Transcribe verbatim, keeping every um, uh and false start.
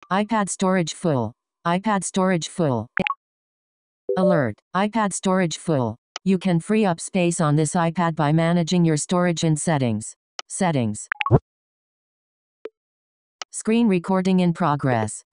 iPad storage full. iPad storage full. Alert. iPad storage full. You can free up space on this iPad by managing your storage in settings. Settings. Screen recording in progress.